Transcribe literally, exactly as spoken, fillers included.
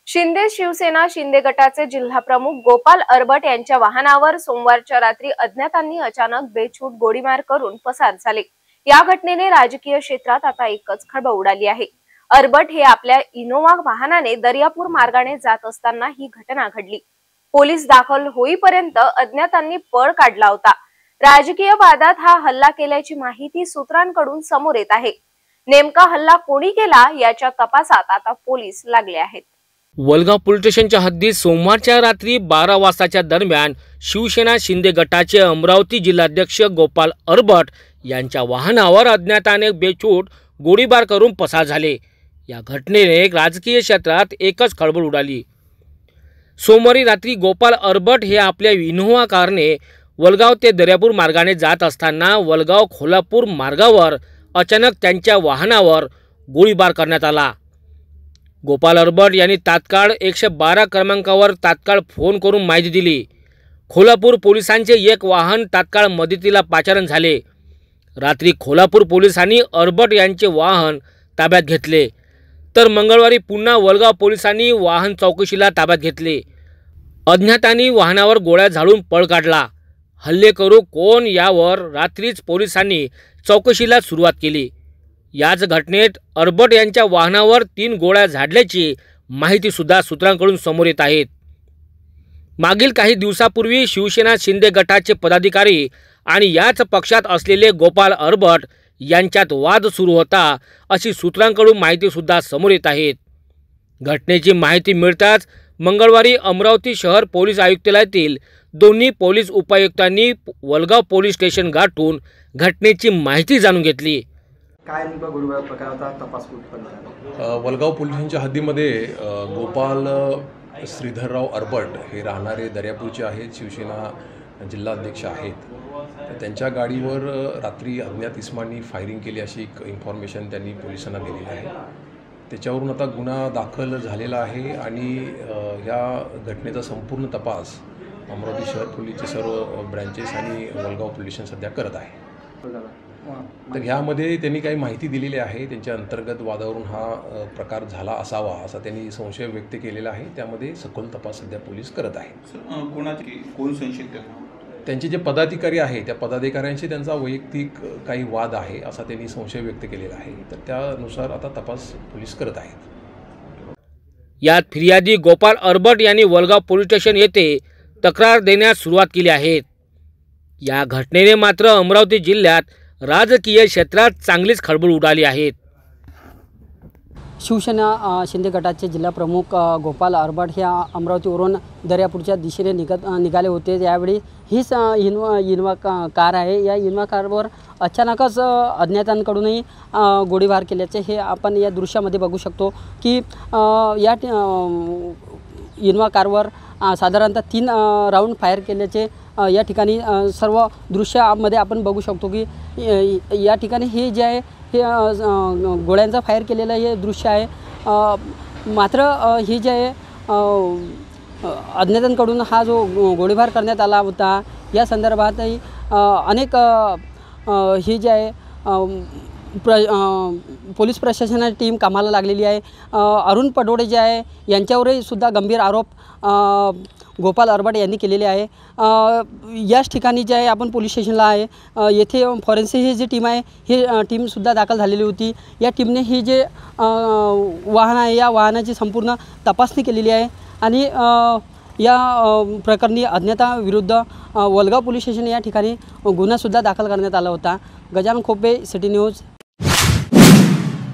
शिंदे शिवसेना शिंदे गटाचे जिल्हा प्रमुख गोपाल अरबट यांच्या वाहनावर सोमवारच्या रात्री अज्ञातांनी अचानक बेछूट गोळीबार करून पसार झाले। या घटनेने राजकीय क्षेत्रात आता एकच खळबळ उडाली आहे। अरबट हे आपल्या इनोवा वाहनाने दर्यापूर मार्गाने जात असताना ही घटना घडली। पोलीस दाखल होईपर्यंत अज्ञातांनी पळ काढला होता। राजकीय वादात हा हल्ला केल्याची माहिती सूत्रांकडून समोर येत आहे। नेमका हल्ला कोणी केला याच्या तपासात आता पोलीस लागले आहेत। वलगाव पोलीस स्टेशनच्या हद्दीत सोमवारच्या रात्री बारा वाजताच्या दरम्यान शिवसेना शिंदे गटाचे अमरावती जिल्हाध्यक्ष गोपाल अरबट यांच्या वाहनावर अज्ञाताने बेछूट गोळीबार करून पसार झाले। या घटनेने राजकीय क्षेत्रात एकच खळबळ उडाली। सोमवारी रात्री गोपाल अरबट हे आपल्या इनोवा कारने वलगाव ते दर्यापूर मार्गाने जात असताना वलगाव खोलापूर मार्गावर अचानक त्यांच्या वाहनावर गोळीबार करण्यात आला। गोपाल अरबट यांनी तात्काळ एकशे बारा क्रमांकावर तात्काळ फोन करून माहिती दिली। खोलापूर पोलिसांचे एक वाहन तात्काळ मदतीला पाचारण झाले। रात्री खोलापूर पोलिसांनी अरबट यांचे वाहन ताब्यात घेतले, तर मंगळवारी पुन्हा वलगाव पोलिसांनी वाहन चौकशीला ताब्यात घेतले। अज्ञातांनी वाहनावर गोळ्या झाडून पळ काढला। हल्लेकरू कोण यावर रात्रीच पोलिसांनी चौकशीला सुरुवात केली। याच घटनेत अरबट यांच्या वाहनावर तीन गोळ्या झाडल्याची माहिती सुद्धा सूत्रांकडून समोर येत आहे। मागील काही दिवसापूर्वी शिवसेना शिंदे गटाचे पदाधिकारी आणि याच पक्षात असलेले गोपाल अरबट यांच्यात वाद सुरू होता, अशी सूत्रांकडून माहिती सुद्धा समोर येत आहे। घटनेची माहिती मिळताच मंगळवारी अमरावती शहर पोलीस आयुक्तालयातील दोन्ही पोलीस उपायुक्तांनी वलगाव पोलीस स्टेशन गाठून घटनेची माहिती जाणून घेतली। काय नेमका गोळीबार प्रकार होता, तपास कुठपर्यंत आला? वलगाव पोलिसांच्या हद्दीमध्ये गोपाल श्रीधरराव अरबट हे राहणारे दर्यापूरचे आहेत, शिवसेना जिल्हाध्यक्ष आहेत। त्यांच्या गाडीवर रात्री अज्ञात इस्मांनी फायरिंग केली अशी एक इन्फॉर्मेशन त्यांनी पोलिसांना दिलेली आहे। त्याच्यावरून आता गुन्हा दाखल झालेला आहे आणि ह्या घटनेचा संपूर्ण तपास अमरावती शहर पोलीसचे सर्व ब्रँचेस आणि वलगाव पोलीस स्टेशन सध्या करत आहे। तर ह्यामध्ये त्यांनी काही माहिती दिलेली आहे। त्यांच्या अंतर्गत वादावरून हा प्रकार झाला असावा असा त्यांनी संशय व्यक्त केलेला आहे। त्यामध्ये सखोल तपास सध्या पोलीस करत आहेत। कोणाची कोण संशयित? त्यांचे जे पदाधिकारी आहे त्या पदाधिकाऱ्यांशी त्यांचा वैयक्तिक काही वाद आहे असा त्यांनी संशय व्यक्त केलेला आहे। तर त्यानुसार आता तपास पोलीस करत आहेत। यात फिर्यादी गोपाल अरबट यांनी वलगाव पोलीस स्टेशन येथे तक्रार देण्यास सुरुवात केली आहे। या घटनेने मात्र अमरावती जिल्ह्यात राजकीय क्षेत्रात चांगलीच खळबळ उडाली आहे। शिवसेना शिंदे गटाचे जिल्हा प्रमुख गोपाल अरबट हे अमरावतीवरून दर्यापूरच्या दिशेने निघत निघाले होते। यावेळी हीच इनवा इनवा कार आहे। या इनवा कारवर अचानकच अज्ञातांकडूनही गोळीबार केल्याचे हे आपण या दृश्यामध्ये बघू शकतो की या इनवा कारवर साधारणतः तीन राऊंड फायर केल्याचे या ठिकाणी सर्व दृश्यामध्ये आपण बघू शकतो की या ठिकाणी हे जे आहे हे गोळ्यांचा फायर केलेलं हे दृश्य आहे। मात्र हे जे आहे अज्ञातांकडून हा जो गोळीबार करण्यात आला होता या संदर्भातही अनेक हे जे आहे प्र पोलीस प्रशासनाची टीम कामाला लागलेली आहे। अरुण पडोळे जे आहे यांच्यावरही सुद्धा गंभीर आरोप गोपाल अरबट यांनी केलेले आहे। याच ठिकाणी जे आहे आपण पोलीस स्टेशनला आहे, येथे फॉरेन्सिक ही जी टीम आहे ही टीमसुद्धा दाखल झालेली होती। या टीमने ही जे वाहन आहे या वाहनाची संपूर्ण तपासणी केलेली आहे आणि या प्रकरणी अज्ञाताविरुद्ध वलगाव पोलीस स्टेशन या ठिकाणी गुन्हासुद्धा दाखल करण्यात आला होता। Gajanan Khope, City news.